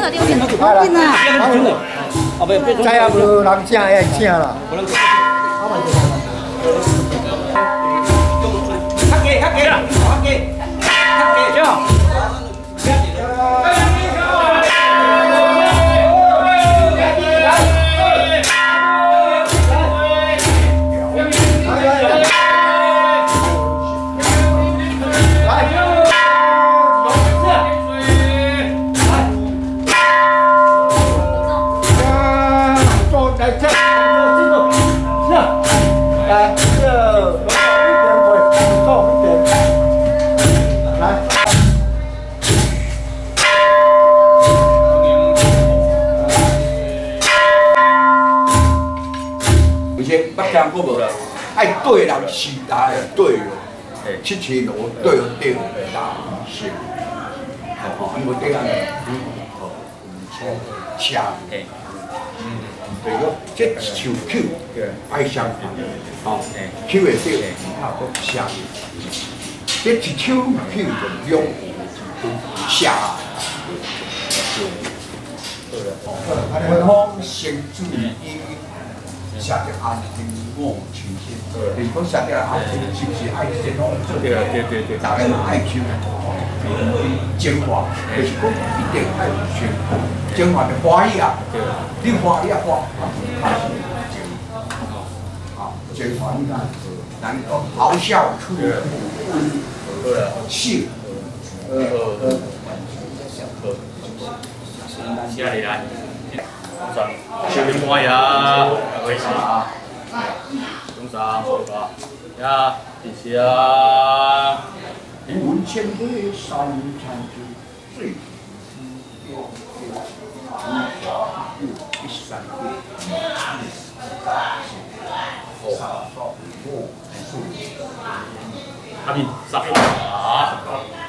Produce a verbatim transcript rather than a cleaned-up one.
了丢了， 快啦， 啊不， 再也无人请也请啦。 较低，较低啦，较低，较低，叫。 我无爱对人时代对哦，七千路对对大是，哦，因为这样哦，车，嗯，对个，这一手口爱相反，哦，口会对，啊，个下，这一手口就用下，文风先注意。 下条安全我全线，如果下条安全是不是爱先拢做？对对对对，大家都爱求精华，就是讲一定爱选精华的花样，你花样花，啊，精华你看，咱讲咆哮出性，呃呃， 下里来。 小林花呀，微笑啊，中上好吧，呀，谢谢啊。 文千杯三餐酒，醉一三阿明，啥啊？